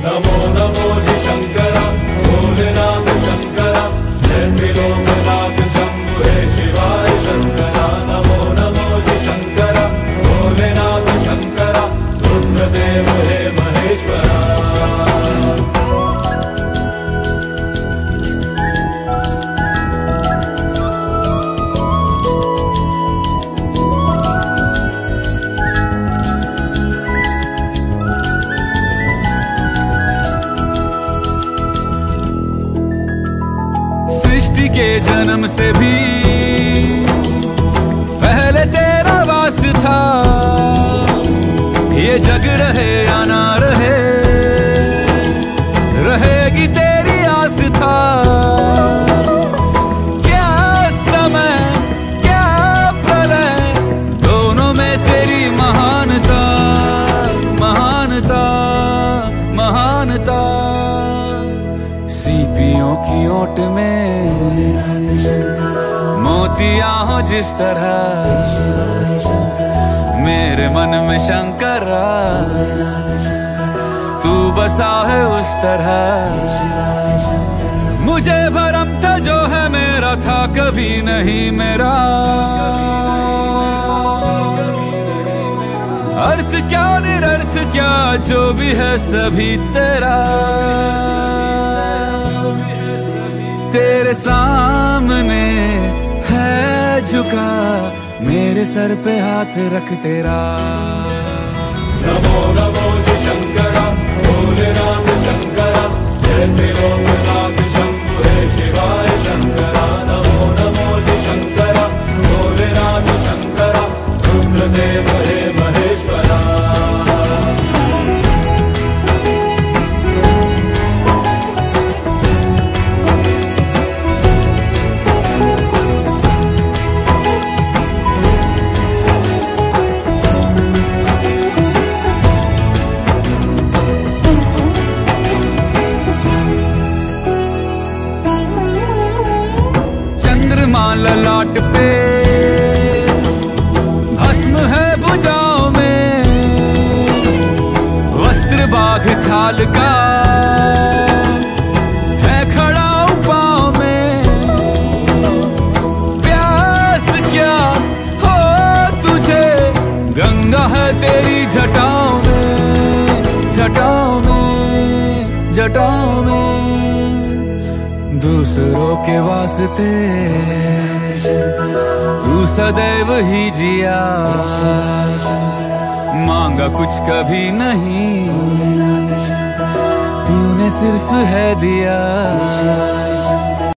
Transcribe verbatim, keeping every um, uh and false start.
नमो नमो जी शंकरा भोलेनाथ शंकरा जय त्रिलोकनाथ शंभु हे शिवाय शंकरा। नमो नमो जी शंकरा भोलेनाथ शंकरा रुद्रदेव हे महेश्वरा। सृष्टि के जन्म से भी पहले तेरा वास था, ये जग रहे या ना रहे रहेगी तेरी आस था। क्या समय क्या प्रलय दोनों में तेरी महानता महानता महानता। सीपियों की ओट में मोतियां हो जिस तरह मेरे मन में शंकरा तू बसा है उस तरह। मुझे भरम था जो है मेरा था कभी नहीं मेरा, अर्थ क्या निरर्थ क्या जो भी है सभी तेरा। तेरे सामने है झुका मेरे सर पे हाथ रख तेरा। नमो नमो जी शंकरा भोलेनाथ शंकरा जय त्रिलोकनाथ शंभु हे शिवाय शंकरा। नमो नमो जी शंकरा भोलेनाथ शंकरा रुद्रदेव हे महेश्वरा। ललाट पे भस्म है भुजाओं में, वस्त्र बाघ छाल का है खड़ा पाँव में। प्यास क्या हो तुझे गंगा है तेरी जटाओं में जटाओं में जटाओं में। दूसरों के वास्ते तू सदैव ही जिया, मांगा कुछ कभी नहीं तूने सिर्फ है दिया।